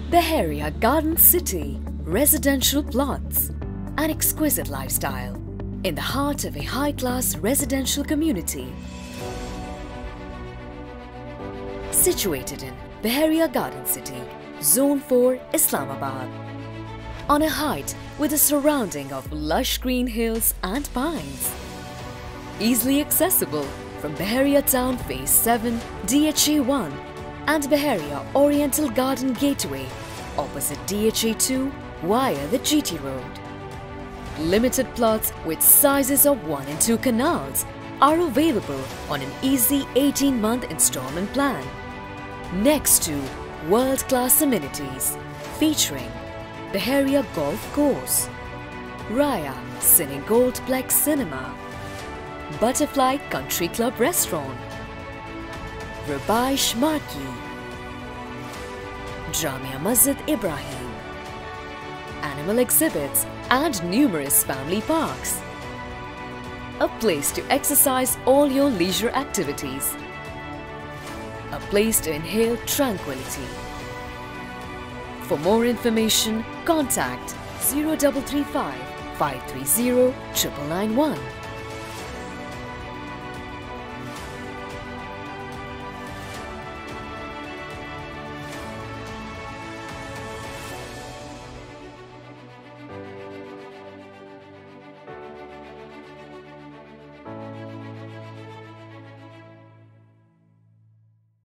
Beharia Garden City, residential plots, an exquisite lifestyle in the heart of a high-class residential community. Situated in Beharia Garden City, Zone 4, Islamabad. On a height with a surrounding of lush green hills and pines. Easily accessible from Beharia Town Phase 7, DHA 1 and Beharia Oriental Garden Gateway opposite DHA 2 via the GT Road. Limited plots with sizes of 1 and 2 canals are available on an easy 18-month installment plan. Next to world-class amenities featuring Beharia Golf Course, Raya Cine Goldplex Cinema, Butterfly Country Club Restaurant, Rabaish Marquee, Jamia Masjid Ibrahim, animal exhibits and numerous family parks. A place to exercise all your leisure activities. A place to inhale tranquility. For more information, contact 0335 530 9991.